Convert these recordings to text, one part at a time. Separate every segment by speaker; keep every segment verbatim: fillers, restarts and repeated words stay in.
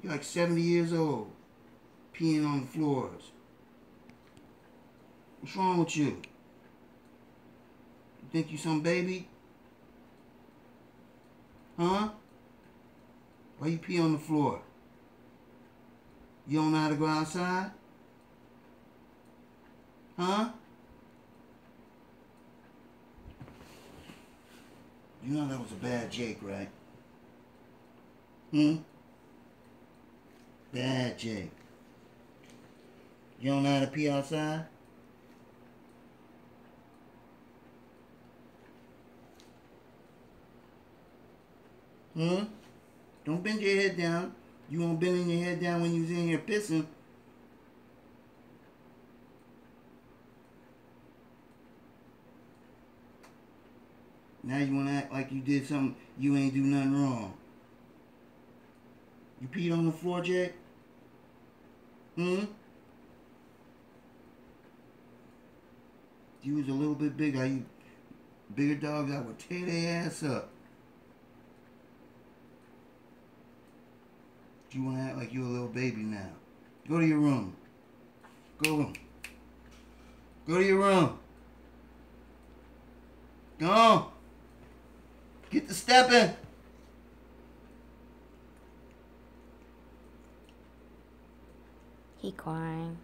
Speaker 1: You're like seventy years old, peeing on the floors. What's wrong with you? You think you some baby? Huh? Why you pee on the floor? You don't know how to go outside? Huh? You know that was a bad Jake, right? Hmm? Bad Jake. You don't know how to pee outside? Hmm? Don't bend your head down. You won't bend your head down when you're in here pissing. Now you want to act like you did something, you ain't do nothing wrong. You peed on the floor, Jake? Hmm? If you was a little bit bigger, you bigger dogs, I would tear their ass up. You want to act like you're a little baby now. Go to your room. Go. Go to your room. Go on. Get to stepping.
Speaker 2: He crying.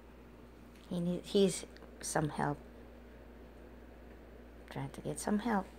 Speaker 2: He need, he's some help. Trying to get some help.